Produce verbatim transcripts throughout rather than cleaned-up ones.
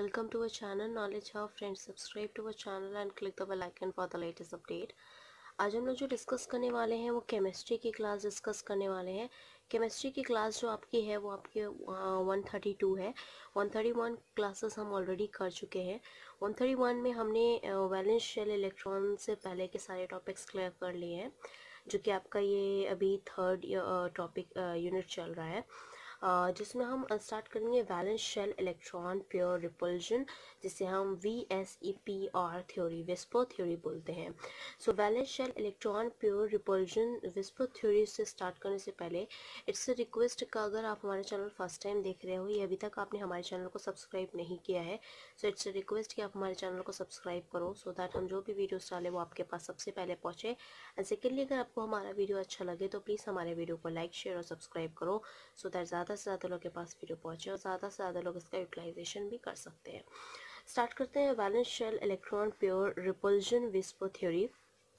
welcome to our channel Knowledge Hub. Friends, subscribe to our channel and click the bell icon for the latest update. आज हम लोग जो discuss करने वाले हैं वो केमिस्ट्री की क्लास डिस्कस करने वाले हैं। केमिस्ट्री की क्लास जो आपकी है वो आपके वन थर्टी टू है। वन थर्टी वन क्लासेस हम ऑलरेडी कर चुके हैं। वन थर्टी वन में हमने वैलेंस शेल इलेक्ट्रॉन से पहले के सारे टॉपिक्स क्लियर कर लिए हैं, जो कि आपका ये अभी थर्ड टॉपिक यूनिट चल रहा है, जिसमें हम स्टार्ट करेंगे valence shell electron pair repulsion, जिसे हम V S E P R theory VSEPR theory बोलते हैं। So valence shell electron pair repulsion VSEPR theory से स्टार्ट करने से पहले इट्स अ रिक्वेस्ट का, अगर आप हमारे चैनल फर्स्ट टाइम देख रहे हो या अभी तक आपने हमारे चैनल को सब्सक्राइब नहीं किया है, सो इट्स अ रिक्वेस्ट कि आप हमारे चैनल को सब्सक्राइब करो, सो so दैट हम जो भी वीडियोस डालें वो आपके पास सबसे पहले पहुँचे। एंड सेकेंडली, अगर आपको हमारा वीडियो अच्छा लगे तो प्लीज़ हमारे वीडियो को लाइक शेयर और सब्सक्राइब करो, सो दैट ज़्यादा से ज़्यादा लोगों के पास वीडियो पहुँचे और ज़्यादा से ज़्यादा लोग इसका यूटिलाइजेशन भी कर सकते हैं। स्टार्ट करते हैं valence shell electron pair repulsion VSEPR theory.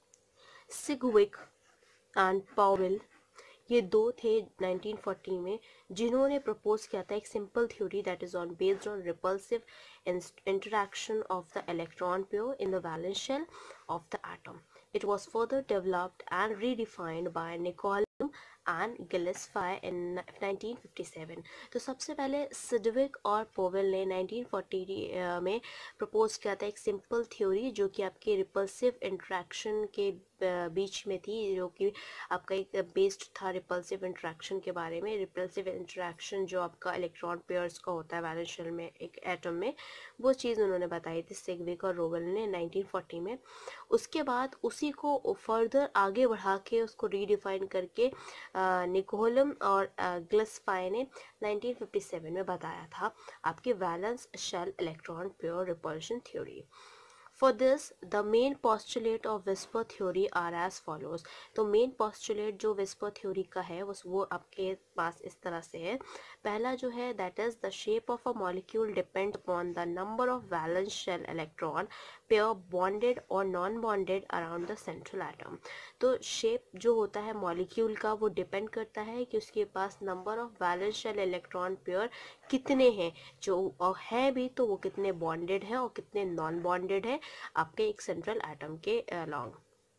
Sidgwick and Powell, ये दो थे नाइनटीन फोर्टी में जिन्होंने प्रपोज किया था एक simple theory that is on based on repulsive interaction of the electron pair in the valence shell of the atom. It was further developed and redefined by Nicolam and Gillespie in nineteen fifty seven. तो सबसे पहले Sidgwick और Powell ने nineteen forty में propose किया था एक simple theory, जो कि आपके रिपल्सिव इंट्रैक्शन के बीच में थी, जो कि आपका एक बेस्ड था रिपल्सिव इंट्रैक्शन के बारे में। रिपल्सिव इंट्रैक्शन जो आपका इलेक्ट्रॉन पेयर्स का होता है वैलेंस शेल में एक एटम में, वो चीज़ उन्होंने बताई थी सिगविक और रोवेल ने नाइनटीन फोर्टी में। उसके बाद उसी को फर्दर आगे बढ़ा के उसको रीडिफाइन करके निकोलम और ग्लिस्पाई ने नाइनटीन फिफ्टी सेवन में बताया था आपके valence shell electron pair repulsion theory. For this, the main postulate of whisper theory are as follows. तो मेन postulate जो whisper theory का है वो वो आपके पास इस तरह से है. पहला जो है that is the shape of a molecule depend upon the number of valence shell electron pair bonded or non-bonded around the central atom. तो shape जो होता है molecule का वो depend करता है कि उसके पास number of valence shell electron pair कितने हैं, जो है भी तो वो कितने बॉन्डेड है और कितने नॉन बॉन्डेड है आपके एक सेंट्रल एटम के along.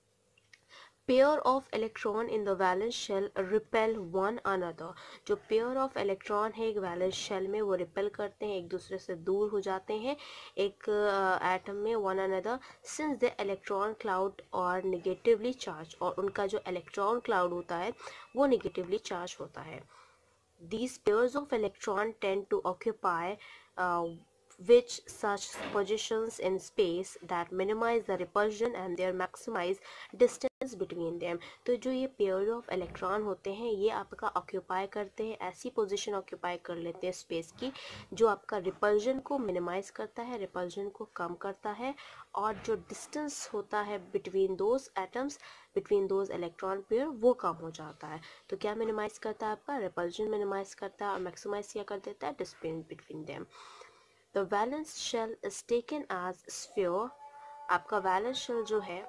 Pair of electron in the valence shell repel one another. जो पेयर ऑफ इलेक्ट्रॉन है एक वैलेंस शेल में वो रिपेल करते हैं, एक दूसरे से दूर हो जाते हैं एक एटम uh, में one another, since the electron cloud are negatively charge, और उनका जो इलेक्ट्रॉन क्लाउड होता है वो निगेटिवली चार्ज होता है. These pairs of electrons tend to occupy uh, which such positions in space that minimize the repulsion and their maximize distance between them. तो जो ये पेयर ऑफ इलेक्ट्रॉन होते हैं ये आपका ऑक्यूपाई करते हैं, ऐसी पोजीशन ऑक्यूपाई कर लेते हैं स्पेस की जो आपका रिपल्जन को मिनिमाइज करता है, रिपल्जन को कम करता है, और जो डिस्टेंस होता है between those atoms between those electron pair वो कम हो जाता है. तो क्या मिनिमाइज करता है आपका रिपल्जन मिनिमाइज करता है, और मैक्सिमाइज क्या कर देता है distance between them. The valence shell is taken as sphere. आपका valence shell जो है,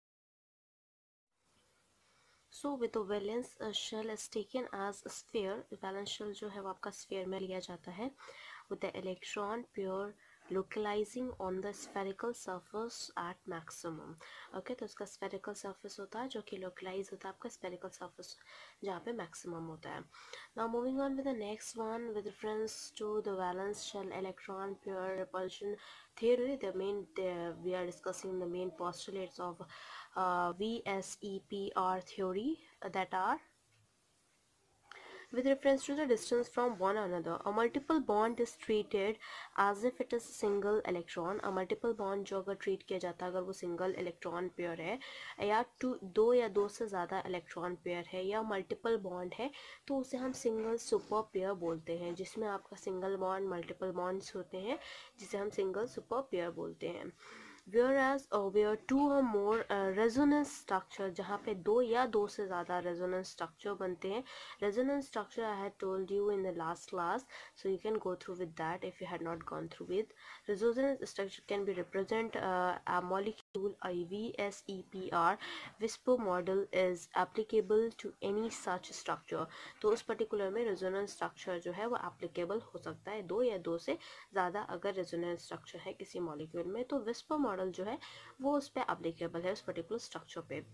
so with the valence shell is taken as sphere, valence shell जो है वो आपका sphere में लिया जाता है, with the electron pair localizing on the spherical surface at maximum. okay, तो उसका spherical surface होता है जो कि localize होता है आपका spherical surface जहाँ पे maximum होता है. Now moving on with the next one with reference to the valence shell electron pair repulsion theory. The main the, we are discussing the main postulates of uh, V S E P R theory uh, that are with reference to the distance from one another. A multiple bond is treated as if it is a single electron. A multiple bond जो अगर treat किया जाता है अगर वो single electron pair है, या to दो या दो से ज़्यादा electron pair है, या multiple bond है, तो उसे हम single super pair बोलते हैं, जिसमें आपका single bond multiple bonds होते हैं, जिसे हम single super pair बोलते हैं. whereas uh, where two or more uh, resonance structure, जहाँ पे दो या दो से ज़्यादा resonance structure बनते हैं. resonance structure I had told you in the last class, so you can go through with that if you had not gone through with. resonance structure can be represent uh, a molecule a V S E P R whisper model is applicable to any such structure। तो उस particular में resonance structure जो है वो applicable हो सकता है दो या दो से ज़्यादा अगर रेजोनेंस स्ट्रक्चर है किसी मॉलिक्यूल में, तो विस्पर मॉडल जो है वो उस पर एप्लीकेबल है उस पर्टिकुलर स्ट्रक्चर पे।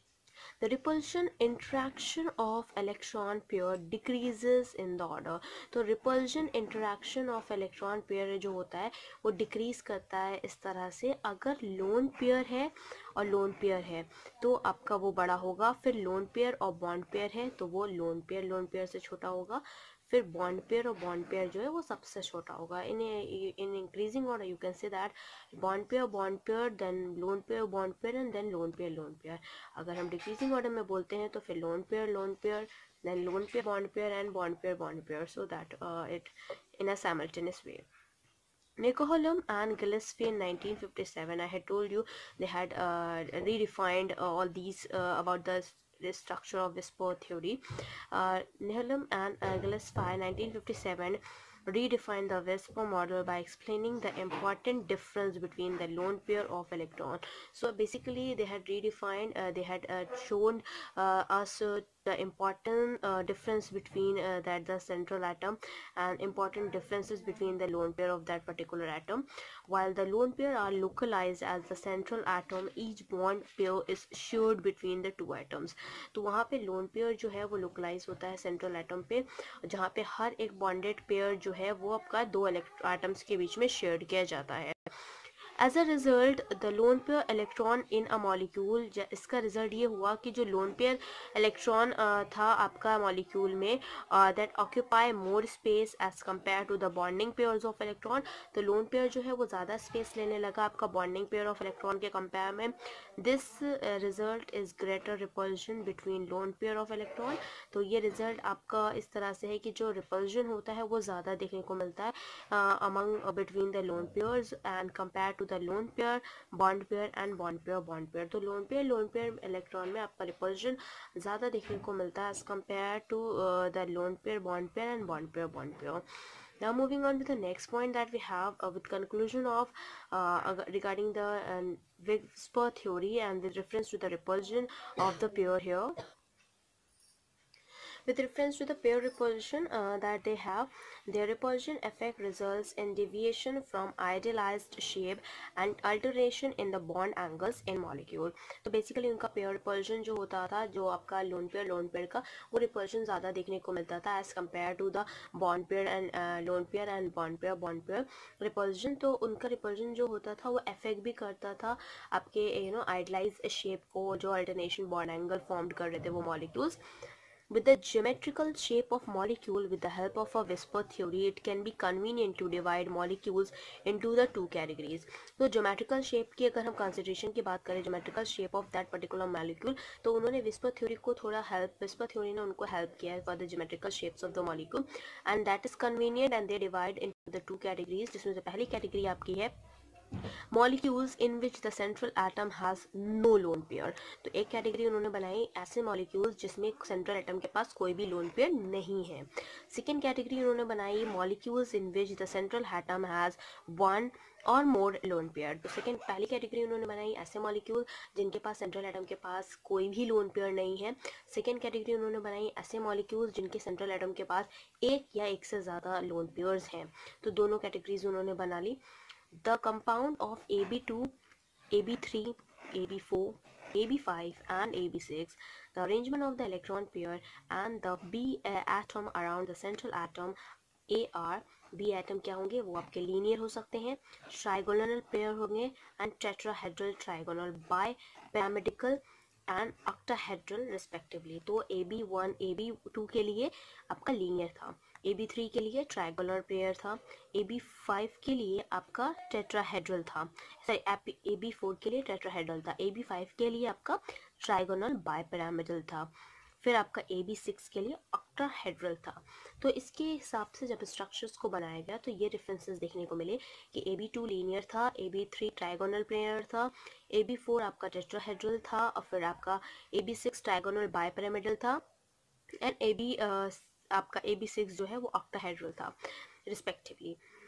The repulsion interaction of electron pair decreases in the order। तो repulsion interaction of electron pair जो होता है वो decrease करता है इस तरह से, अगर lone pair है और lone pair है तो आपका वो बड़ा होगा, फिर lone pair और bond pair है तो वो lone pair lone pair से छोटा होगा, फिर बॉन्ड पेयर और बॉन्ड पेयर जो है वो सबसे छोटा होगा। In in increasing order you can say that bond pair bond pair then lone pair bond pair and then lone pair lone pair. अगर हम डिक्रीजिंग ऑर्डर में बोलते हैं तो फिर lone pair lone pair then lone pair bond pair and bond pair bond pair, so that it in a simultaneous way. Nicoholm and Gillespie in nineteen fifty-seven, I had told you they had uh, redefined uh, all these uh, about the the structure of whisper theory. Uh, Nicoholm and uh, Gillespie nineteen fifty-seven redefined the whisper model by explaining the important difference between the lone pair of electron. So basically they had redefined, uh, they had uh, shown uh, us uh, the important uh, difference between uh, that the central atom and important differences between the lone pair of that particular atom. While the lone pair are localized as the central atom, each bond pair is shared between the two atoms. तो वहाँ पे lone pair जो है वो localize होता है central atom पे, जहाँ पे हर एक bonded pair जो है वो आपका दो atoms के बीच में shared किया जाता है। As a result, the lone pair electron in a molecule, इसका result ये हुआ कि जो lone pair electron uh, था आपका molecule में uh, that occupy more space as compared to the bonding pairs of electron। तो lone pair जो है वो ज़्यादा space लेने लगा आपका bonding pair of electron के compare में। This uh, result is greater repulsion between lone pair of electron। तो ये result आपका इस तरह से है कि जो repulsion होता है वो ज़्यादा देखने को मिलता है uh, among uh, between the lone pairs and compared to the lone pair bond pair and bond pair bond pair। तो lone pair lone pair electron में आपका repulsion ज़्यादा देखने को मिलता है as compared to uh, the lone pair bond pair and bond pair bond pair। Now moving on to the next point that we have uh, with conclusion of uh, regarding the uh, whisper theory and with reference to the repulsion of the pair here. With reference to the pair repulsion uh, that they have, their repulsion effect results in deviation from idealized shape and alteration in the bond angles in molecule। तो basically उनका pair repulsion जो होता था, जो आपका lone pair lone pair का, वो repulsion ज़्यादा देखने को मिलता था as compared to the bond pair and uh, lone pair and bond pair bond pair repulsion। तो उनका repulsion जो होता था वो affect भी करता था आपके you know idealized shape को, जो alternation bond angle formed कर रहे थे वो molecules। With the geometrical shape of molecule, with the help of a whisper theory, it can be convenient to divide molecules into the two categories। तो geometrical shape की अगर हम consideration की बात करें, geometrical shape of that particular molecule, तो उन्होंने whisper theory को थोड़ा help, whisper theory ने उनको help किया है for the geometrical shapes of the molecule, and that is convenient, and they divide into the two categories, जिसमें से पहली category आपकी है molecules in which the central atom has no lone pair। तो एक कैटेगरी उन्होंने बनाई ऐसे molecules जिसमें central atom के पास कोई भी lone pair नहीं है। सेकेंड कैटेगरी उन्होंने बनाई molecules in which the central atom has one or more lone pair। तो सेकेंड पहली कैटेगरी उन्होंने बनाई ऐसे मॉलिक्यूल जिनके पास सेंट्रल एटम के पास कोई भी लोन पेयर नहीं है। सेकेंड कैटेगरी उन्होंने बनाई ऐसे मॉलिक्यूल जिनके सेंट्रल एटम के पास एक या एक से ज़्यादा लोन पेयर्स हैं। तो दोनों कैटेगरीज उन्होंने बना ली। The compound of A B two, A B three, A B four, A B five and A B six, the arrangement of the electron pair and the B uh, atom around the central atom A R, B atom क्या होंगे वो आपके linear हो सकते हैं, trigonal pair होंगे and tetrahedral trigonal bipyramidal and octahedral respectively. तो A B one A B two के लिए आपका लीनियर था, A B three के लिए ट्राइगोनल पेयर था, A B five के लिए आपका टेट्राहेड्रल था, सॉरी A B four के लिए टेट्राहेड्रल था, A B five के लिए आपका ट्राइगोनल बाइपिरामिडल था, फिर आपका A B six के लिए ऑक्टाहेड्रल था। तो इसके हिसाब से जब स्ट्रक्चर्स को बनाया गया तो ये डिफरेंसेस देखने को मिले कि A B two लीनियर था, A B three trigonal pair था, A B four आपका टेट्राहेड्रल था और फिर आपका A B six trigonal bipyramidal था एंड A B uh, आपका A B six जो है वो ऑक्टाहेड्रल था respectively.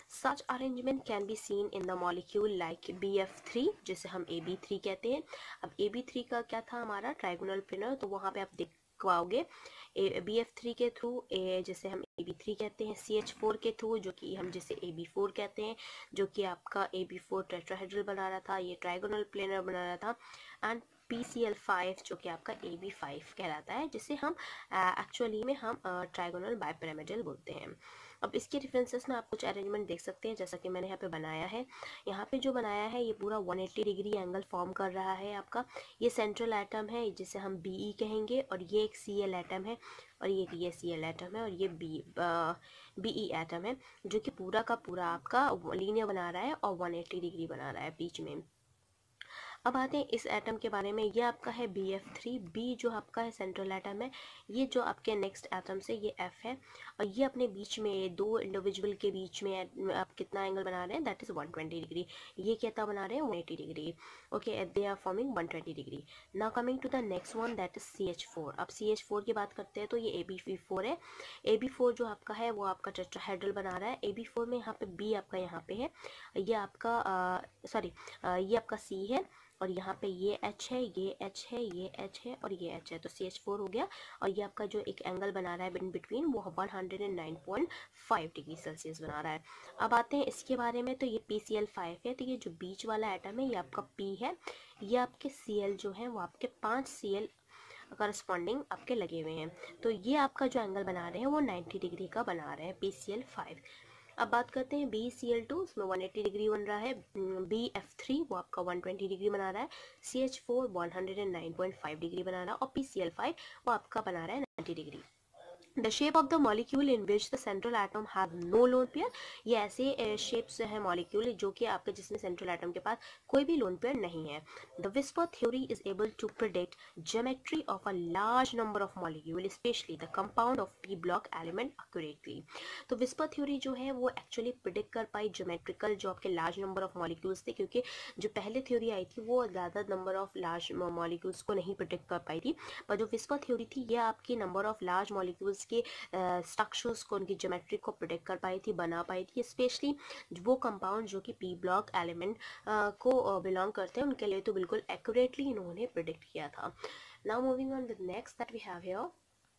Such arrangement can be seen in the molecule like B F three, जिसे हम ए बी थ्री कहते हैं। अब ए बी थ्री का क्या था हमारा ट्राइगोनल प्लेनर, तो वहाँ पे आप देख पाओगे बी एफ थ्री के थ्रू ए जिसे हम ए बी थ्री कहते हैं, सी एच फोर के थ्रू जो कि हम जिसे ए बी फोर कहते हैं, जो कि आपका ए बी फोर टेट्राहेड्रल बना रहा था, ये ट्राइगोनल प्लेनर बना रहा था, and P C L five जो कि आपका ए बी फाइव कहलाता है, जिसे हम एक्चुअली uh, में हम ट्राइगोनल uh, बाइपिरामिडल बोलते हैं। अब इसके रेफरेंसेस में आप कुछ अरेंजमेंट देख सकते हैं, जैसा कि मैंने यहाँ पे बनाया है। यहाँ पे जो बनाया है ये पूरा one eighty degree angle form कर रहा है आपका। ये सेंट्रल एटम है जिसे हम बी ई कहेंगे, और ये एक सी एल एटम है, और ये ये सी एल एटम है, और ये बी बी ई एटम है, जो कि पूरा का पूरा आपका लीनियर बना रहा है और वन एटी डिग्री बना रहा है बीच में। अब आते हैं इस एटम के बारे में। ये आपका है बी एफ थ्री, बी जो आपका है सेंट्रल एटम है, ये जो आपके नेक्स्ट एटम से ये एफ है, और ये अपने बीच में दो इंडिविजुअल के बीच में आप कितना एंगल बना रहे हैं, that is one twenty degree. ये कितना बना रहे हैं, one eighty degree. Okay, they are forming one twenty degree. Now coming to the next one, that is C H four. अब सी एच फोर की बात करते हैं तो ये ए बी फोर है। ए बी फोर जो आपका है वो आपका टेट्राहेड्रल बना रहा है। ए बी फोर में यहाँ पे बी आपका यहाँ पे है, ये आपका सॉरी ये आपका सी है, और यहाँ पे ये H है, ये H है, ये H है, और ये H है, तो सी एच फोर हो गया। और ये आपका जो एक एंगल बना रहा है इन बिटवीन वो one hundred nine point five degree Celsius बना रहा है। अब आते हैं इसके बारे में, तो ये पी सी एल फाइव है, तो ये जो बीच वाला एटम है ये आपका P है, ये आपके Cl जो है वो आपके पाँच Cl करस्पॉन्डिंग आपके लगे हुए हैं, तो ये आपका जो एंगल बना रहे हैं वो नाइन्टी डिग्री का बना रहे हैं पी सी एल फाइव। अब बात करते हैं बी सी एल टू, उसमें वन एटी डिग्री बन रहा है। बी एफ थ्री वो आपका वन ट्वेंटी डिग्री बना रहा है। C H four one hundred nine point five degree बना रहा है, और पी सी एल फाइव वो आपका बना रहा है ninety degree. The shape of the molecule in which the central atom have no lone pair, ये ऐसे शेप्स है मॉलिक्यूल जो कि आपके जिसमें सेंट्रल एटम के पास कोई भी लोन पेयर नहीं है। The whisper theory is able to predict geometry of a large number of molecule, especially the compound of p block element accurately। तो whisper theory जो है वो एक्चुअली प्रिडिक्ट कर पाई ज्योमेट्रिकल जो आपके लार्ज नंबर ऑफ मॉलिक्यूल्स थे, क्योंकि जो पहले थ्योरी आई थी वो ज़्यादा नंबर ऑफ लार्ज मॉलिक्यूल्स को नहीं प्रिडिक्ट कर पाई थी, पर जो विस्पर थ्योरी थी ये आपकी नंबर ऑफ लार्ज मॉलिक्यूल्स के स्ट्रक्चर्स uh, को उनकी ज्योमेट्री को प्रिडिक्ट कर पाई थी, बना पाई थी, स्पेशली वो कंपाउंड जो कि पी ब्लॉक एलिमेंट uh, को बिलोंग uh, करते हैं उनके लिए तो बिल्कुल एक्यूरेटली इन्होंने प्रिडिक्ट किया था। Now moving on with next that we have here,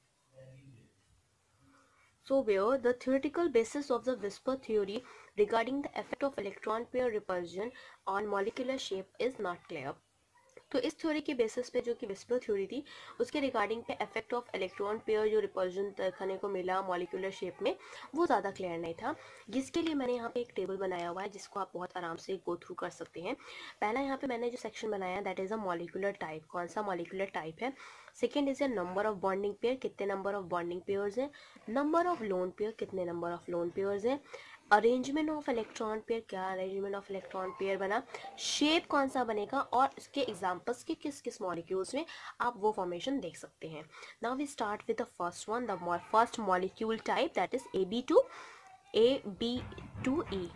so where the theoretical basis of the whisper theory regarding the effect of electron pair repulsion on molecular shape is not clear। तो इस theory के basis पे जो कि whisper theory थी उसके regarding पे effect of electron pair जो रिपल्जन देखने को मिला मॉलिक्यूलर शेप में वो ज़्यादा क्लियर नहीं था, जिसके लिए मैंने यहाँ पे एक टेबल बनाया हुआ है जिसको आप बहुत आराम से गो थ्रू कर सकते हैं। पहला यहाँ पे मैंने जो सेक्शन बनाया that is a molecular type, कौन सा मॉलिक्यूलर टाइप है। Second is a number of bonding pair, कितने नंबर ऑफ बॉन्डिंग पेयर्स हैं। नंबर ऑफ लोन पेयर, कितने नंबर ऑफ लोन पेयर्स हैं। अरेंजमेंट ऑफ इलेक्ट्रॉन पेयर, क्या arrangement of electron pair बना। Shape कौन सा बनेगा, और इसके एग्जांपल्स के किस किस मॉलिक्यूल्स में आप वो फॉर्मेशन देख सकते हैं। Now we start with the first one, the first molecule type that is A B two A B two E.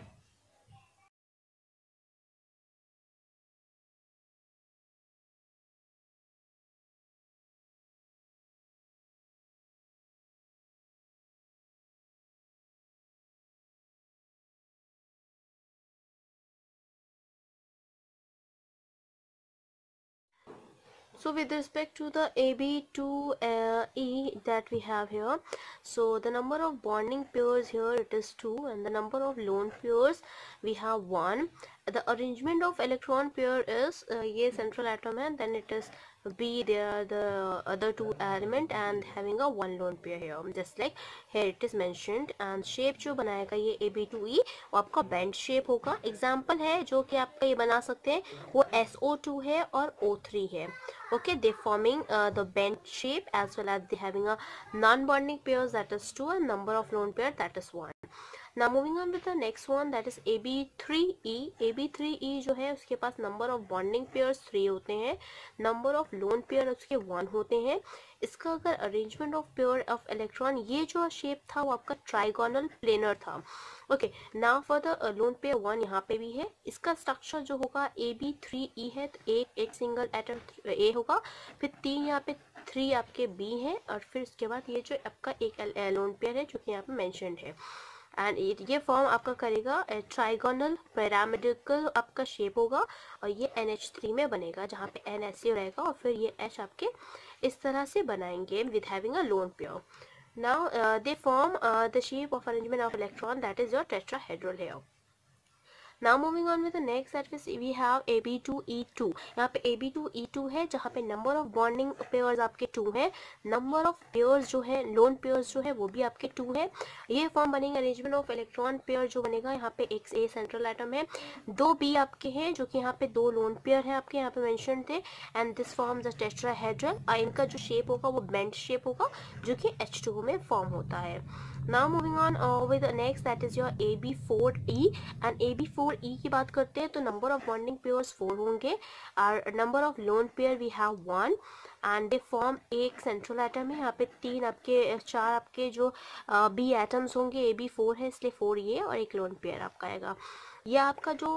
So with respect to the A B two E that we have here, so the number of bonding pairs here it is two, and the number of lone pairs we have one. The arrangement of electron pair is uh, ये central atom है, then it is B, there are the other two element and having a one lone pair here, just like here it is mentioned। and shape जो बनाएगा ये A B two E वो आपका bend shape होगा। example है जो कि आपका ये बना सकते हैं वो S O टू है और O थ्री है। okay, they forming uh, the bend shape as well as they having a non-bonding pairs that is two and number of lone pair that is one। Now moving on with the next one that is A B three E। A B three E जो है उसके पास number of bonding pairs three होते हैं, number of lone pair उसके one होते हैं। इसका अगर arrangement of pair of electron, ये जो shape था वो आपका trigonal planar था। Okay, now for the lone pair one यहाँ पे भी है। इसका स्ट्रक्चर जो होगा ए बी थ्री ई है, तो एक एक सिंगल एटम ए होगा, फिर तीन यहाँ पे थ्री आपके बी हैं, और फिर उसके बाद ये जो आपका एक लोन पेयर है जो कि यहाँ पे मेंशन्ड है। एंड ये फॉर्म आपका करेगा ट्राइगोनल पिरामिडिकल आपका शेप होगा और ये एन एच थ्री में बनेगा, जहाँ पे एन ऐसे रहेगा और फिर ये एच आपके इस तरह से बनाएंगे with having a lone pair. Now uh, they form uh, the shape of arrangement of electron, that is your tetrahedral here. Now moving on with the next, that is we have A B two E two. यहाँ पे A B two E two है, जहाँ पे number of bonding pairs आपके two है, number of pairs जो है lone pairs जो है वो भी आपके two है. ये फॉर्म बनेगा arrangement of electron pair जो बनेगा, यहाँ पे एक A central atom है, दो B आपके हैं जो कि यहाँ पे दो lone pair है आपके यहाँ पे mentioned थे, and this forms the tetrahedral. इनका जो shape होगा वो bent shape होगा जो कि H two O में form होता है. Now moving on uh, with the next, that is your A B four E. and A B four E की बात करते हैं तो number of bonding pairs four होंगे, और number of lone pair we have one, and they form एक central atom है. यहाँ पे तीन आपके चार आपके जो B atoms होंगे, A B four है इसलिए four ये और एक lone pair आपका आएगा. ये आपका जो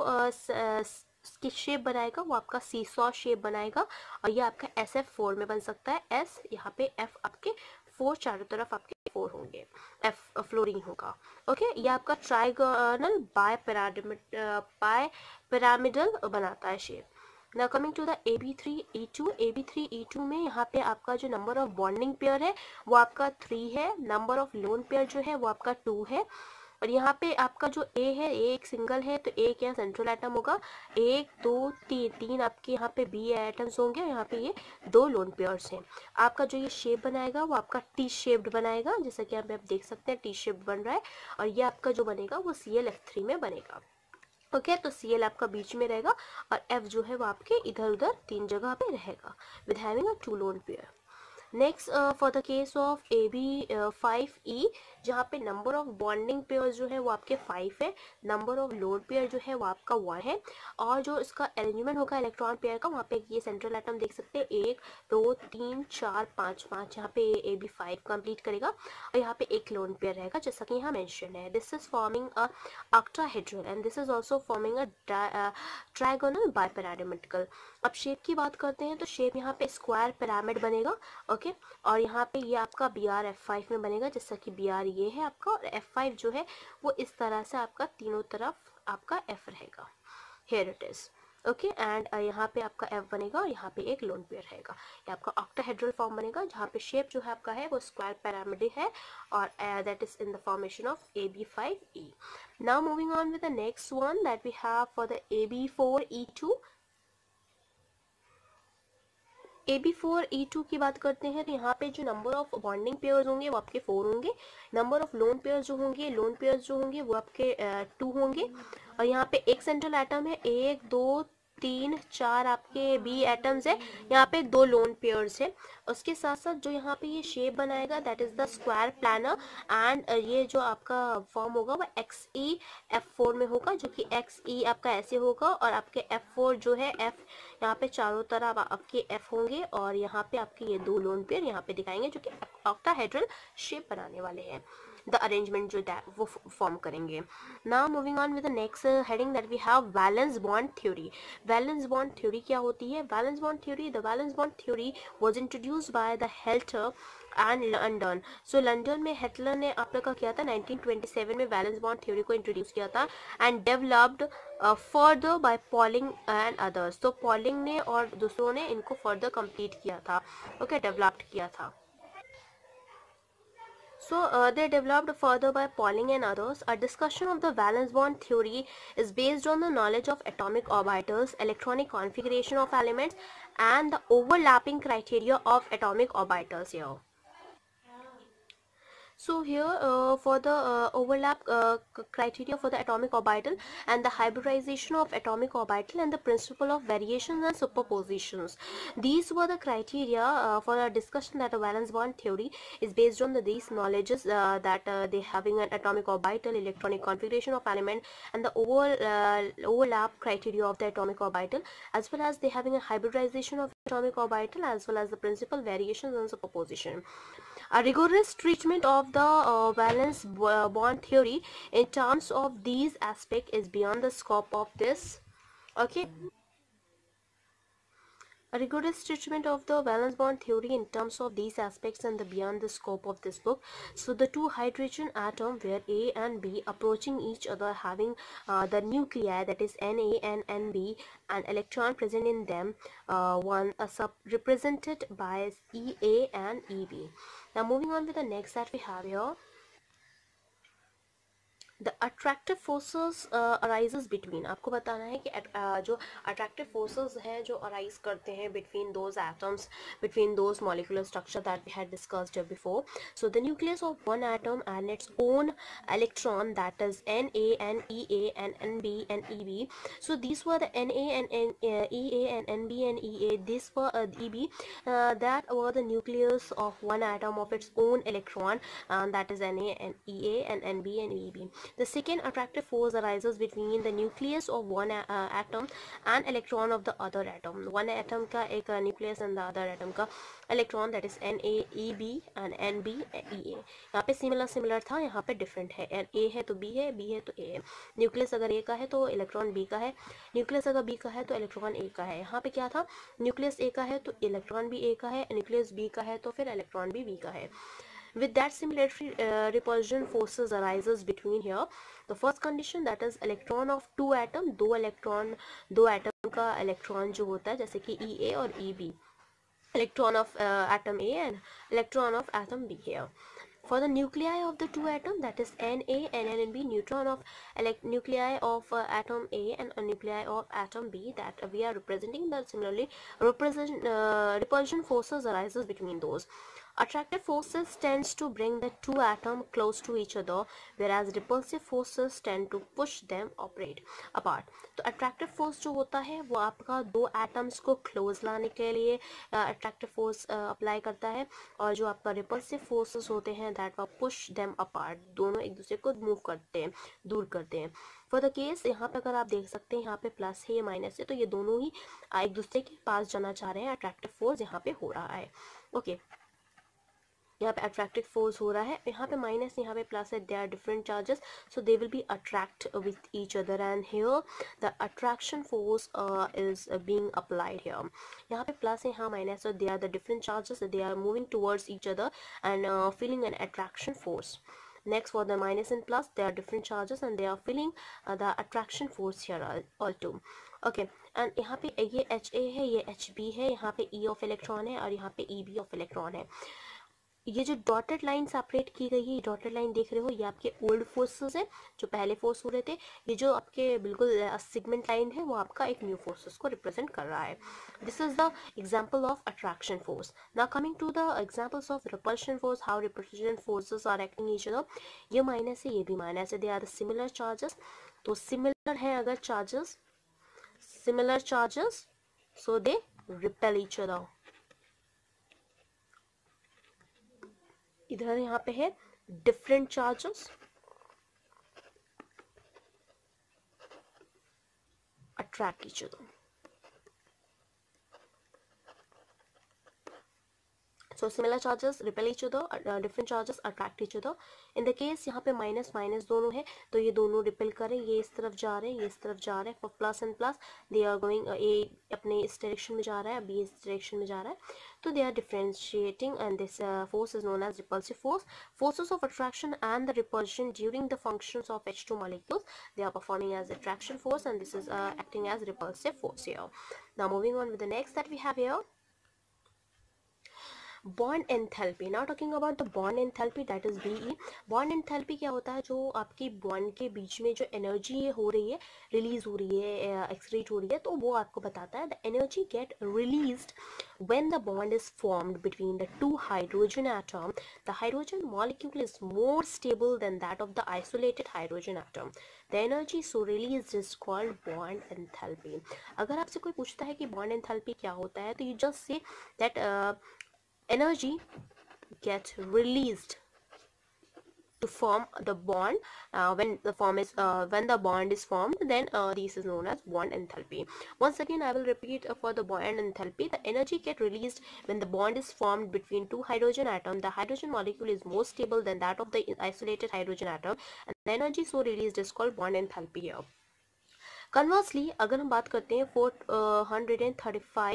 किस शेप बनाएगा वो आपका सीसॉ शेप बनाएगा, और ये आपका एस एफ फोर में बन सकता है. एस यहाँ पे एफ आपके फोर, चारों तरफ आपके फोर होंगे, एफ फ्लोरीन होगा. ओके, ये आपका trigonal bipyramid bipyramidal बनाता है shape. Now coming to the A B three E two. A B three E two में यहाँ पे आपका जो नंबर ऑफ बॉन्डिंग पेयर है वो आपका थ्री है, नंबर ऑफ लोन पेयर जो है वो आपका टू है, और यहाँ पे आपका जो A है, A एक सिंगल है तो एक यहाँ सेंट्रल एटम होगा, एक दो तीन तीन आपके यहाँ पे B एटम्स होंगे, यहाँ पे ये दो लोन पेयर्स हैं. आपका जो ये शेप बनाएगा वो आपका टी शेप्ड बनाएगा, जैसा कि यहाँ पे आप देख सकते हैं टी शेप्ड बन रहा है, और ये आपका जो बनेगा वो सी एल एफ थ्री में बनेगा. ओके okay, तो Cl आपका बीच में रहेगा और F जो है वो आपके इधर उधर तीन जगह पे रहेगा with having a two lone pair. Next for the case of A B five E, जहाँ पे नंबर ऑफ बॉन्डिंग पेयर जो है वो आपके फाइव है, नंबर ऑफ लोन पेयर जो है वो आपका वन है, और जो इसका अरेंजमेंट होगा इलेक्ट्रॉन पेयर का, वहाँ पे ये सेंट्रल एटम देख सकते हैं एक दो तीन चार पाँच पाँच यहाँ पे ए बी फाइव कंप्लीट करेगा, और यहाँ पे एक लोन पेयर रहेगा जैसा कि यहाँ मेंशन है. This is forming a octahedral and this is also forming a trigonal bipyramidical. अब शेप की बात करते हैं तो शेप यहाँ पे स्क्वायर पिरामिड बनेगा. Okay okay? और यहाँ पे ये आपका बी आर एफ फाइव में बनेगा, जैसा कि बी आर ये है आपका, और एफ फाइव जो है वो इस तरह से आपका तीनों तरफ आपका एफ रहेगा. Here it is okay. And यहाँ पे आपका एफ बनेगा और यहाँ पे एक लोन पेयर रहेगा. ये आपका ऑक्टाहेड्रल फॉर्म बनेगा, जहाँ पे शेप जो है आपका है वो स्क्वायर पिरामिड है, और that is in the formation of A B five E. Now moving on with the next one that we have for the A B four E two. A B four E two की बात करते हैं तो यहाँ पे जो number of bonding pairs होंगे वो आपके फोर होंगे, नंबर ऑफ लोन पेयर्स जो होंगे लोन पेयर्स जो होंगे वो आपके टू uh, होंगे, और यहाँ पे एक सेंट्रल एटम है, एक दो तीन चार आपके बी एटम्स है, यहाँ पे दो लोन पेयर्स है. उसके साथ साथ जो यहाँ पे ये शेप बनाएगा that is the square planar, and ये जो आपका फॉर्म होगा वो एक्स ई एफ फोर में होगा, जो कि एक्स ई आपका ऐसे होगा, और आपके एफ फोर जो है एफ यहाँ पे चारों तरफ आपके एफ होंगे, और यहाँ पे आपके ये दो लोन पेयर यहाँ पे दिखाएंगे जो कि ऑक्टाहेड्रल शेप बनाने वाले हैं. द अरेंजमेंट जो वो फॉर्म करेंगे. Now moving on with the next heading that we have valence bond theory. Valence bond theory क्या होती है? Valence bond theory, the valence bond theory was introduced by the Heitler and London. So London में Heitler ने आप लोग का किया था नाइनटीन ट्वेंटी सेवन में वैलेंस बॉन्ड थ्योरी को इंट्रोड्यूस किया था, and developed further by Pauling and others. तो पॉलिंग ने और दूसरों ने इनको फर्दर कंप्लीट किया था, ओके, डेवलप्ड किया था. So uh, they developed further by Pauling and others. A discussion of the valence bond theory is based on the knowledge of atomic orbitals, electronic configuration of elements, and the overlapping criteria of atomic orbitals here. So here uh, for the uh, overlap uh, criteria for the atomic orbital and the hybridization of atomic orbital and the principle of variations and superpositions. These were the criteria uh, for a discussion that a valence bond theory is based on the, these knowledges uh, that uh, they having an atomic orbital, electronic configuration of element, and the over, uh, overlap criteria of the atomic orbital, as well as they having a hybridization of atomic orbital, as well as the principal variations and superposition. A rigorous treatment of the uh, valence bond theory in terms of these aspects is beyond the scope of this. Okay. A rigorous treatment of the valence bond theory in terms of these aspects and the beyond the scope of this book. So the two hydrogen atom where A and B approaching each other, having uh, the nuclei, that is Na and Nb, and electron present in them, uh, one a sub represented by Ea and Eb. Now moving on with the next that we have here. The attractive forces uh, arises between, आपको बताना है कि uh, जो attractive forces हैं जो arise करते हैं between those atoms, between those molecular structure that we had discussed before. So the nucleus of one atom and its own electron, that is Na and Ea and Nb and Eb. So these were the Na and N, uh, Ea and Nb and Ea. These were uh, Eb. Uh, that were the nucleus of one atom of its own electron, um, that is Na and Ea and Nb and Eb. The second attractive force arises between the nucleus of one uh, atom and electron of the other atom. One atom का एक uh, nucleus and the other atom का electron, that is Na, Eb and Nb, Ea. यहाँ पे similar similar था, यहाँ पे different है. A है तो B है, B है तो A है. Nucleus अगर A का है तो electron B का है. Nucleus अगर B का है तो electron A का है. यहाँ पे क्या था? Nucleus A का है तो electron भी A का है. Nucleus B का है तो फिर electron भी B का है. With that similarity, uh, repulsion forces arises between here. The first condition, that is electron of two atom, दो electron, दो atom का electron जो होता है जैसे कि E A और E B, electron of uh, atom A and electron of atom B here. For the nuclei of the two atom, that is Na and Nb, neutron of nuclei of uh, atom A and a nuclei of atom B, that uh, we are representing. That similarly represent uh, repulsion forces arises between those. Attractive forces tends to bring the two atoms close to each other, whereas repulsive forces tend to push them operate apart. तो attractive force जो होता है वो आपका दो atoms को close लाने के लिए uh, attractive force uh, apply करता है, और जो आपका repulsive forces होते हैं that will push them apart, दोनों एक दूसरे को move करते हैं, दूर करते हैं. For the case, यहाँ पे अगर आप देख सकते हैं यहाँ पे प्लस है, ये माइनस है, तो ये दोनों ही एक दूसरे के पास जाना चाह रहे हैं. attractive force यहाँ पे हो रहा है. ओके, यहाँ पे attractive force हो रहा है, यहाँ पे माइनस, यहाँ पे प्लस है. they are different charges, so they will be attract with each other, and here the attraction force uh, is uh, being applied here. यहाँ पे प्लस है, यहाँ minus, so they are the different charges, they are moving towards each other and uh, feeling an attraction force. Next, for the minus and plus, they are different charges and they are feeling uh, the attraction force here all too. Okay, and यहाँ पे ये H A है, ये H B है, यहाँ पे E of electron है और यहाँ पे E B of electron है. ये जो डॉटेड लाइन सेपरेट की गई है, डॉटेड लाइन देख रहे हो, ये आपके ओल्ड फोर्सेस है जो पहले फोर्स हो रहे थे. ये जो आपके बिल्कुल सेगमेंट लाइन है वो आपका एक न्यू फोर्सेस को रिप्रेजेंट कर रहा है. This is the example of attraction force. Now coming to the examples of repulsion force, how repulsion forces are acting each other. ये माइनस है, ये भी माइनस है, they are the similar charges. तो सिमिलर है अगर charges, similar charges, so they repel each other. इधर यहाँ पे है different charges, attract each other. So similar charges repel each other, uh, different charges attract each other. In the case यहाँ पे minus minus दोनों है तो ये दोनों रिपेल करें, ये इस तरफ जा रहे हैं, ये इस तरफ जा रहे हैं. For plus and plus, they are going uh, A अपने इस डायरेक्शन में जा रहा है, B इस डायरेक्शन में जा रहा है, तो they are differentiating, and this uh, force is known as repulsive force. Forces of attraction and the repulsion during the functions of H two molecules, they are performing as attraction force, and this is uh, acting as repulsive force here. Now moving on with the next that we have here. Bond enthalpy. Now talking about the bond enthalpy, that is B E. Bond enthalpy क्या होता है? जो आपकी bond के बीच में जो energy हो रही है, रिलीज हो रही है, एक्सक्रीट हो रही है, तो वो आपको बताता है the energy get released when the bond is formed between the two hydrogen atom. The hydrogen molecule is more stable than that of the isolated hydrogen atom. The energy so released is called bond enthalpy. अगर आपसे कोई पूछता है कि bond enthalpy क्या होता है, तो you just say that uh, energy gets released to form the bond. Uh, when the form is uh, when the bond is formed, then uh, this is known as bond enthalpy. Once again I will repeat uh, for the bond enthalpy. The energy get released when the bond is formed between two hydrogen atoms. The hydrogen molecule is more stable than that of the isolated hydrogen atom, and the energy so released is called bond enthalpy here. Conversely, अगर हम बात करते हैं four hundred thirty-five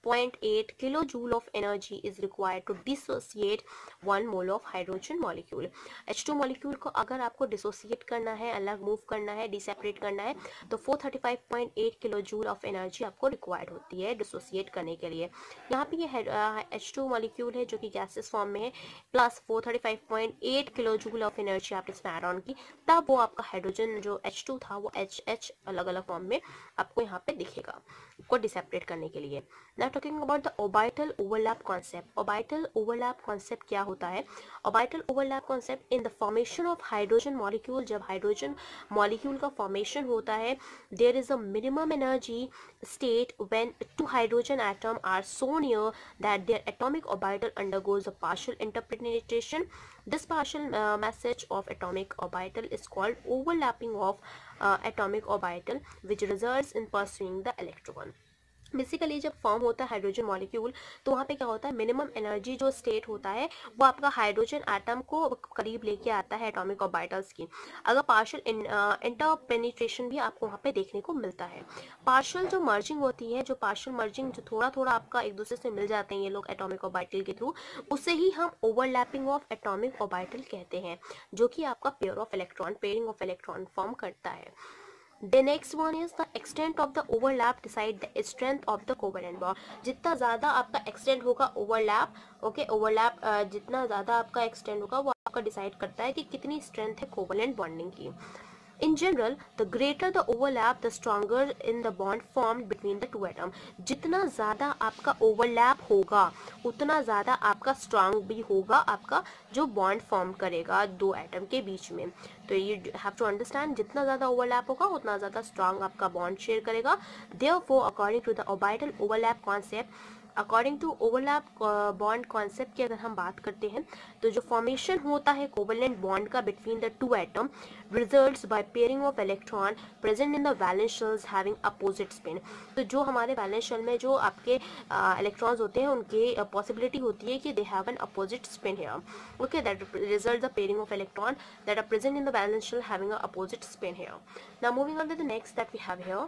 point eight kilo joule of energy is required to dissociate one mole of hydrogen molecule. H two molecule को अगर आपको dissociate करना है, अलग मूव करना है, डिसेपरेट करना है, तो four thirty five point eight kilo joule of energy आपको रिक्वायर्ड होती है डिसोसिएट करने के लिए। यहाँ पे ये एच टू मॉलिक्यूल है जो कि गैसेस फॉर्म में है, plus four thirty five point eight kilo joule of energy आपने इसमें ऐड ऑन की, तब वो आपका हाइड्रोजन जो एच टू था वो एच एच अलग अलग फॉर्म में आपको यहाँ पे दिखेगा, को डिसेपरेट करने के लिए। Now talking about the orbital overlap concept. Orbital overlap concept क्या होता है? Orbital overlap concept in the formation of hydrogen molecule, जब हाइड्रोजन मॉलिक्यूल का फॉर्मेशन होता है, there is a minimum energy state when two hydrogen atoms are so near that their atomic orbital undergoes a partial interpenetration. This partial uh, message of atomic orbital is called overlapping of uh, atomic orbital, which results in pursuing the electron. Basically जब form होता है hydrogen molecule, तो वहाँ पे क्या होता है, minimum energy जो स्टेट होता है वो आपका हाइड्रोजन एटम को करीब लेके आता है एटॉमिक ऑर्बिटल्स की। अगर पार्शियल इंटरपेनिट्रेशन भी आपको वहाँ पे देखने को मिलता है। पार्शियल जो मर्जिंग होती है, जो पार्शियल मर्जिंग जो थोड़ा थोड़ा आपका एक दूसरे से मिल जाते हैं ये लोग एटॉमिक ऑर्बिटल के थ्रू, उसे ही हम ओवरलैपिंग ऑफ एटॉमिक ऑर्बिटल कहते हैं, जो कि आपका pair of electron pairing of electron form करता है। The next one is the extent of the overlap decide the strength of the covalent bond. जितना ज़्यादा आपका extend होगा overlap, ओके overlap uh, जितना ज़्यादा आपका extend होगा वो आपका डिसाइड करता है कि कितनी strength है covalent bonding की। In general, the greater the overlap, the stronger in the bond formed between the two atoms. जितना ज़्यादा आपका overlap होगा, उतना ज़्यादा आपका strong भी होगा आपका जो bond form करेगा दो atom के बीच में। तो you have to understand, जितना ज़्यादा overlap होगा उतना ज़्यादा strong आपका bond share करेगा। Therefore, according to the orbital overlap concept, according to overlap bond concept की अगर हम बात करते हैं, तो जो फॉर्मेशन होता है कोवलेंट बॉन्ड का between the two atom results by pairing of electron present in the valence shells having opposite spin. तो जो हमारे वैलेंस शेल में जो आपके इलेक्ट्रॉन्स uh, होते हैं, उनके पॉसिबिलिटी uh, होती है कि they have an opposite spin here, okay, that result the pairing of electron that are present in the valence shell having a opposite spin here. Now moving on to the next that we have here,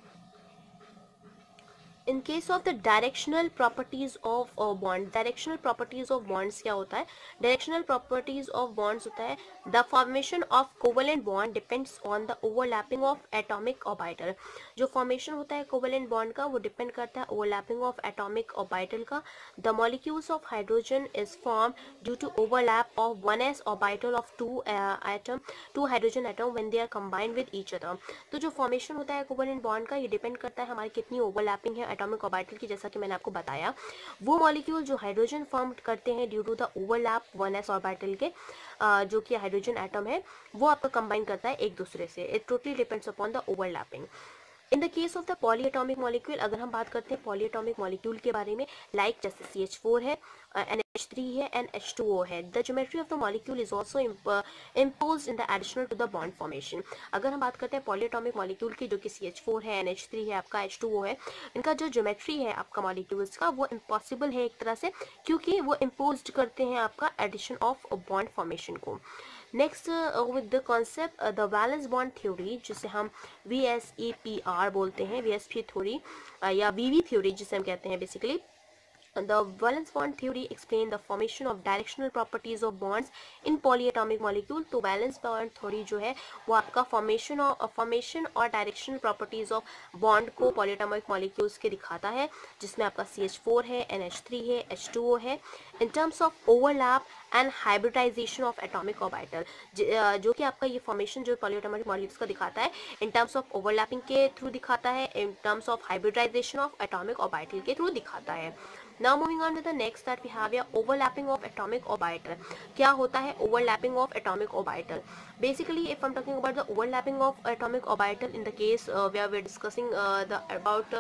in case of the directional properties of uh, bond, directional properties of bonds क्या होता है? Directional properties of bonds होता है the formation of covalent bond depends on the overlapping of atomic orbital. जो formation होता है covalent bond का वो depend करता है overlapping of atomic orbital का। The molecules of hydrogen is formed due to overlap of one s orbital of two uh, atom two hydrogen atom when they are combined with each other. तो जो formation होता है covalent bond का, ये depend करता है हमारी कितनी overlapping है एटॉमिक ऑर्बिटल की, जैसा कि मैंने आपको बताया। वो मॉलिक्यूल जो हाइड्रोजन फॉर्म करते हैं due to the overlap one S orbital के, जो कि हाइड्रोजन एटम है, वो आपका कंबाइन करता है एक दूसरे से। It totally depends upon the overlapping. In the case of the polyatomic molecule, अगर हम बात करते हैं पॉलीएटॉमिक मॉलिक्यूल के बारे में, लाइक like जैसे सी एच फोर है, एन एच थ्री है एंड एच टू ओ है, the geometry of the molecule is also imposed in the additional to the bond formation. अगर हम बात करते हैं पॉलीएटॉमिक मॉलिक्यूल की, जो कि सी एच फोर है, एन एच थ्री है, आपका एच टू ओ है, इनका जो ज्योमेट्री है आपका मॉलिक्यूल्स का, वो इम्पॉसिबल है एक तरह से, क्योंकि वो इम्पोज करते हैं आपका एडिशन ऑफ बॉन्ड फॉर्मेशन को। Next with the concept the valence bond theory, जिसे हम V S E P R बोलते हैं, वी एस पी थ्योरी या वी वी थ्योरी जिसे हम कहते हैं basically. The valence bond theory explain the formation of directional properties of bonds in polyatomic molecule. तो valence bond theory जो है वो आपका formation और formation और directional properties of bond को polyatomic molecules के दिखाता है, जिसमें आपका सी एच फोर है, एन एच थ्री है, एच टू ओ है, in terms of overlap and hybridization of atomic orbital, जो कि आपका ये फॉर्मेशन जो पॉलीएटॉमिक मॉलिक्यूल्स का दिखाता है, इन टर्म्स ऑफ ओवरलैपिंग के थ्रू दिखाता है, in terms of hybridization of atomic orbital के थ्रू दिखाता है। Now moving on to the next that we have या ओवरलैपिंग ऑफ एटॉमिक ऑर्बिटल। क्या होता है overlapping of atomic orbital? Basically if I am talking about the overlapping of atomic orbital, in the case we are discussing the about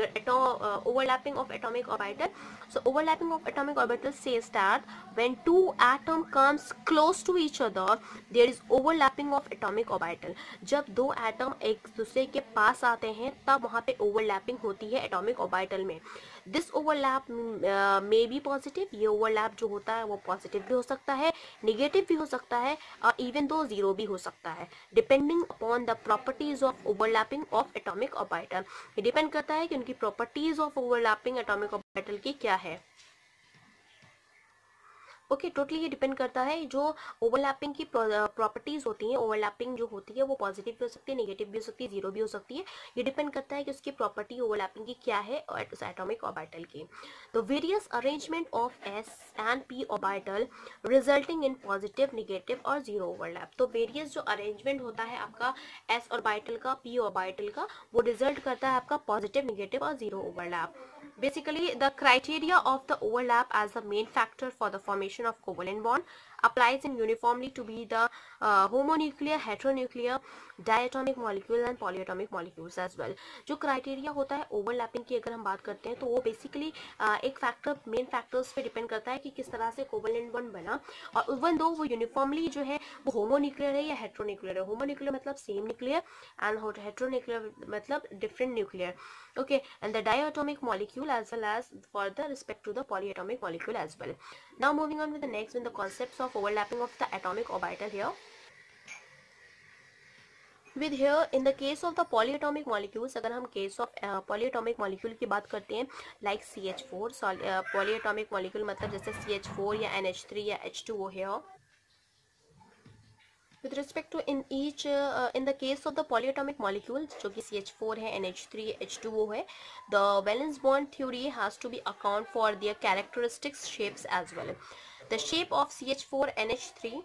your overlapping of atomic orbital. So overlapping of atomic orbital says that when two atom comes close to each other, there is overlapping of atomic orbital. जब दो atom एक दूसरे के पास आते हैं तब वहाँ पे ओवरलैपिंग होती है एटॉमिक ऑर्बिटल में। This overlap may be positive, ये ओवरलैप जो होता है वो पॉजिटिव भी हो सकता है, निगेटिव भी हो सकता है, और इवन दो जीरो भी हो सकता है, depending upon the properties of overlapping of atomic orbital. ये डिपेंड करता है कि उनकी properties of overlapping atomic orbital की क्या है। ओके okay, टोटली ये डिपेंड करता है जो ओवरलैपिंग की प्रॉपर्टीज होती हैं, ओवरलैपिंग जो होती है वो पॉजिटिव भी हो सकती है, नेगेटिव भी हो सकती है, जीरो भी हो सकती है। ये डिपेंड करता है कि उसकी प्रॉपर्टी ओवरलैपिंग की क्या है एटॉमिक ऑर्बिटल की। तो various arrangement of S and P orbital resulting in positive, negative और जीरो ओवरलैप। तो वेरियस जो अरेंजमेंट होता है आपका एस ऑर्बिटल का, पी ऑर्बिटल का, वो रिजल्ट करता है आपका पॉजिटिव, नेगेटिव और zero overlap. Basically, the criteria of the overlap as the main factor for the formation of covalent bond applies in uniformly to be the uh, homonuclear, heteronuclear, diatomic molecule and polyatomic molecules as well. जो criteria होता है overlapping की अगर हम बात करते हैं तो वो बेसिकली uh, एक फैक्टर, मेन फैक्टर्स पे डिपेंड करता है कि किस तरह से कोवलेंट बॉन्ड बना, और इवन दो वो यूनिफॉर्मली जो है वो होमोन्यूक्लियर है या हेट्रोन्यूक्लियर है। होमोन्यूक्लियर मतलब सेम न्यूक्लियर एंड हेट्रोन्यूक्लियर मतलब different nuclear. Okay, and the diatomic molecule as well as for the respect to the polyatomic molecule as well. Now moving on with the next with the concepts of overlapping of the atomic orbital here. With here in the case of the polyatomic molecules, अगर हम case of uh, polyatomic molecule की बात करते हैं like C H four, uh, polyatomic molecule मतलब जैसे C H four या N H three या H two O here. With respect to in each uh, in the case of the polyatomic molecules जो कि C H four है, N H three, H two O है, the valence bond theory has to be account for their characteristics shapes as well. The shape of C H four, N H three,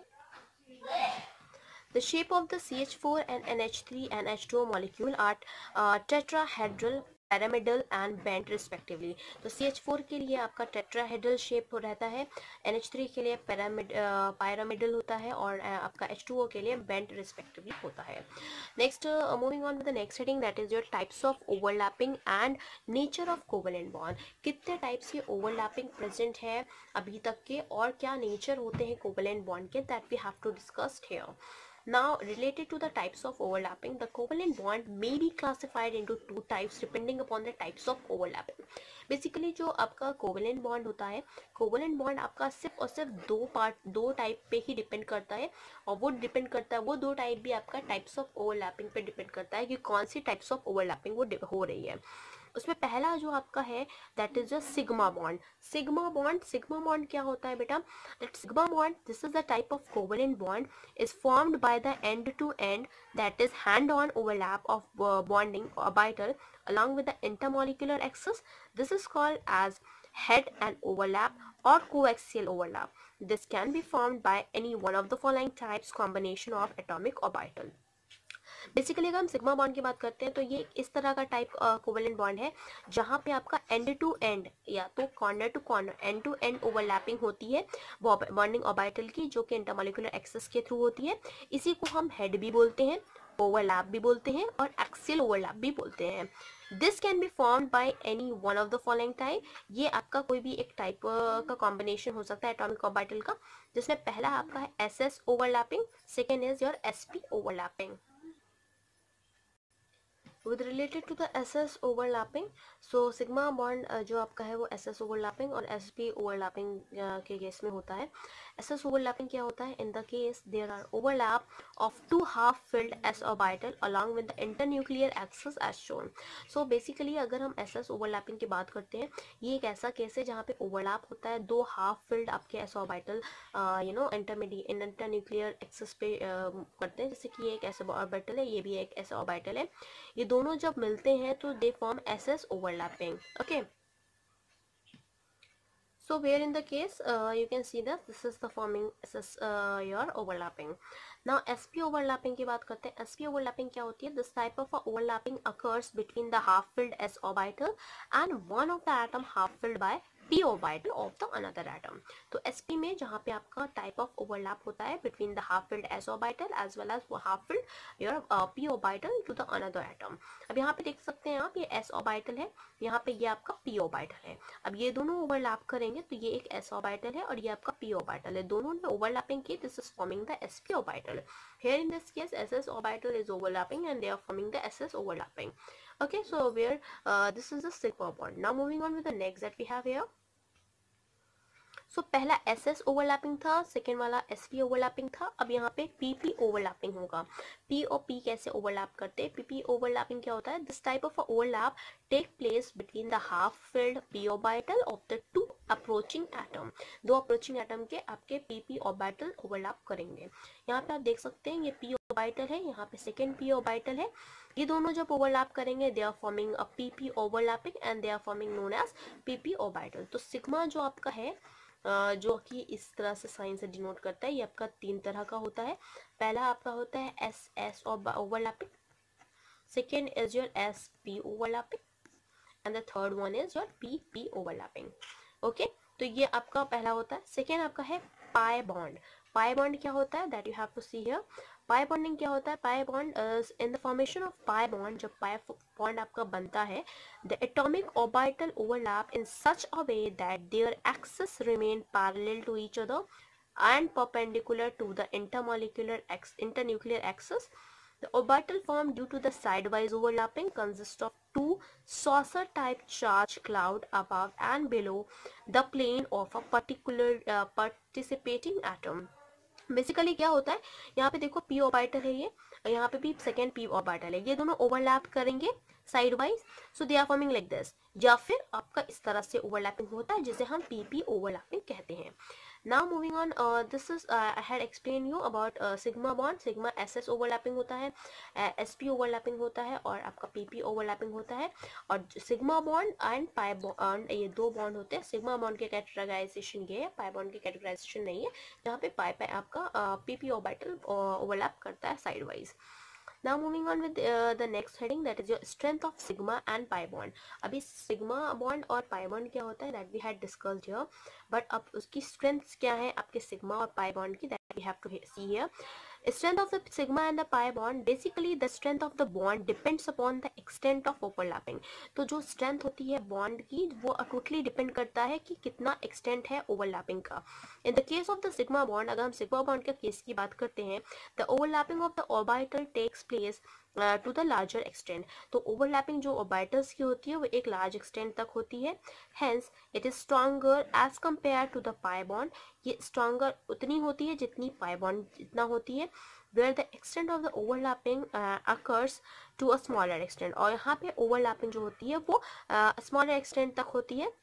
the shape of the C H four and N H three and H two O molecule are uh, tetrahedral, pyramidal and bent respectively. तो C H four के लिए आपका tetrahedral shape रहता है, N H three के लिए pyramid pyramidal होता है, और uh, आपका H two O के लिए bent respectively होता है. Next, uh, moving on with the next heading, that is your types of overlapping and nature of covalent bond. कितने टाइप्स के overlapping present है अभी तक के, और क्या nature होते हैं covalent bond के, that we have to discuss here. Now, related to the types of overlapping, the covalent bond may be classified into two types depending upon the types of overlapping. Basically, जो आपका covalent bond होता है, covalent bond आपका सिर्फ और सिर्फ दो part, दो टाइप पे ही डिपेंड करता है, और वो डिपेंड करता है, वो दो टाइप भी आपका टाइप्स ऑफ ओवरलैपिंग पे डिपेंड करता है कि कौन सी टाइप्स ऑफ ओवरलैपिंग वो हो रही है। उसमें पहला जो आपका है that is a sigma bond. Sigma bond, sigma bond क्या होता है बेटा? That sigma bond, this is the type of covalent bond is formed by the end to end, that is hand on overlap of uh, bonding orbital along with the intermolecular axis. This is called as head and overlap or coaxial overlap. This can be formed by any one of the following types combination of atomic orbital. Basically अगर हम sigma bond की बात करते हैं तो ये इस तरह का टाइप कोवेलेंट बॉन्ड है जहाँ पे आपका एंड टू एंड या तो corner to corner, end to end overlapping होती है बॉन्डिंग ऑर्बिटल की, जो कि इंटरमॉलिक्यूलर एक्सेस के थ्रू होती है। इसी को हम हेड भी बोलते हैं, ओवरलैप भी बोलते हैं और एक्सियल ओवरलैप भी बोलते हैं। This can be formed by any one of the following type. ये आपका कोई भी एक टाइप का कॉम्बिनेशन हो सकता है एटॉमिक ऑर्बिटल का, जिसमें पहला आपका है S S overlapping, second is your S P overlapping. With related to the S S overlapping, so sigma bond uh, जो आपका है वो S S overlapping और S P overlapping uh, के केस में होता है। S S overlapping क्या होता है? In the case there are overlap of two half filled s orbital along with the internuclear axis as shown. So basically अगर हम S S overlapping की बात करते हैं, ये एक ऐसा केस है जहाँ पे ओवरलैप होता है दो हाफ फिल्ड आपके s orbital you know intermediate internuclear axis पे uh, करते हैं, जैसे कि ये एक s orbital है, ये भी एक s orbital है। ये दोनों जब मिलते हैं तो they form S S overlapping. Okay, so where in the case uh, you can see that this is the forming S S uh, your overlapping. Now S P overlapping की बात करते हैं। S P overlapping क्या होती है? This type of overlapping occurs between the half filled s orbital and one of the atom half filled by p orbital of the another atom. तो S P में जहाँ पे आपका type of overlap होता है between the half filled s orbital as well as half filled your uh, p orbital to the another atom. अब यहाँ पे देख सकते हैं आप, ये s orbital है, यहाँ पे ये आपका p orbital है। अब ये दोनों overlap करेंगे तो ये एक s orbital है और ये आपका p orbital है, दोनों ने overlapping की, this is forming the S P orbital. Here in this case S S orbital is overlapping and they are forming the S S overlapping. Okay, so where uh, this is the sigma bond. Now moving on with the next that we have here. So so, पहला S S overlapping था, second वाला S P overlapping था, अब यहाँ पे P P overlapping होगा। P और P कैसे ओवरलैप करते हैं? पी पी ओवरलैपिंग क्या होता है? This type of overlap take place between the half filled P orbital of the two approaching atom. दो अप्रोचिंग एटम के आपके पी पी ऑर्बिटल ओवरलैप करेंगे। यहाँ पे आप देख सकते हैं ये पी ऑर्बिटल है, यहाँ पे सेकेंड पी ऑर्बिटल है। ये दोनों जब ओवरलैप करेंगे they are forming a P P overlapping and they are forming known as P P orbital. तो सिग्मा जो आपका है जो कि इस तरह से साइन से डिनोट करता है, ये आपका तीन तरह का होता है। पहला आपका होता है S S overlapping, second is your S P overlapping and the third one is your P P overlapping. Okay, तो ये आपका पहला होता है। सेकेंड आपका है पाई बॉन्ड। पाई बॉन्ड क्या होता है? That you have to see here. Pi bonding क्या होता है? Pi bond in the formation of pi bond, जब पाई बॉन्ड आपका बनता है, the atomic orbital overlap in such a way that their axis remain parallel to each other and perpendicular to the intermolecular internuclear axis. The orbital formed due to the sidewise overlapping consists of two saucer-type charged cloud above and below the plane of a particular uh, participating atom. Basically क्या होता है, यहाँ पे देखो P orbital है ये, यहाँ पे भी सेकेंड पी ऑर्बिटल है, ये दोनों ओवरलैप करेंगे side wise, so they are forming like this, या फिर आपका इस तरह से ओवरलैपिंग होता है जिसे हम पी पी ओवरलैपिंग कहते हैं। Now moving on, uh, this is uh, I had explained you about uh, sigma bond. sigma S S overlapping होता है, uh, S P overlapping होता है और आपका P P overlapping होता है। और sigma bond and pi bond ये दो बॉन्ड होते हैं। sigma bond के कैटेगराइजेशन ये है, pi bond की कैटेगराइजेशन नहीं है, जहाँ पे pi pi आपका uh, P P orbital uh, overlap करता है side wise. Now moving on with uh, the next heading, that is your strength of sigma and pi bond. अभी sigma bond और pi bond क्या होता है that we had discussed here, but अब उसकी strengths क्या है आपके sigma और pi bond की, that we have to see here. Strength of the sigma and the pi bond, basically the strength of the bond depends upon the extent of overlapping. तो जो strength होती है bond की वो totally depend करता है कि कितना extent है overlapping का। In the case of the sigma bond, अगर हम sigma bond के केस की बात करते हैं, the overlapping of the orbital takes place to the larger extent. तो ओवरलैपिंग जो ऑर्बिटल्स की होती है वो एक लार्ज एक्सटेंट तक होती है, hence it is stronger as compare to the pi bond. ये स्ट्रॉन्गर उतनी होती है जितनी पाई बॉन्ड जितना होती है, where the extent of the overlapping occurs to a smaller extent. और यहाँ पे ओवरलैपिंग जो होती है वो स्मॉलर uh, एक्सटेंट तक होती है।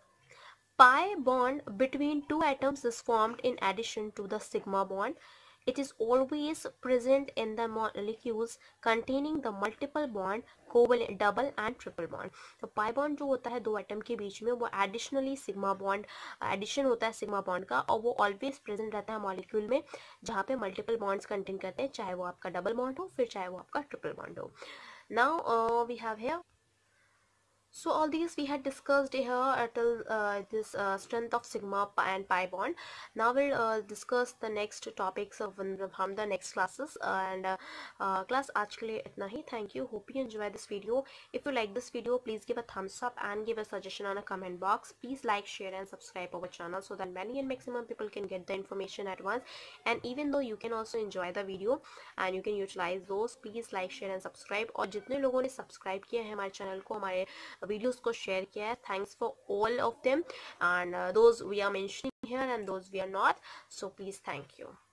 Pi bond between two atoms is formed in addition to the sigma bond. It is always present in the molecules containing the multiple bond, covalent, double and triple bond. तो pi bond जो होता है दो atom के बीच में वो additionally sigma bond addition होता है sigma bond का, और वो always present रहता है मॉलिक्यूल में जहाँ पे multiple bonds contain करते हैं, चाहे वो आपका double bond हो फिर चाहे वो आपका triple bond हो. Now uh, we have here. So all these we had discussed here till uh, this uh, strength of sigma and pi bond. Now we'll uh, discuss the next topics of from the next classes, and uh, uh, class आज के लिए इतना ही. Thank you. Hope you enjoy this video. If you like this video, please give a thumbs up and give a suggestion on a comment box. Please like, share and subscribe our channel so that many and maximum people can get the information at once. And even though you can also enjoy the video and you can utilize those, please like, share and subscribe. और जितने लोगों ने subscribe किया है हमारे channel को, हमारे videos को शेयर किया है, thanks for all of them, and those we are mentioning here and those we are not, so please thank you.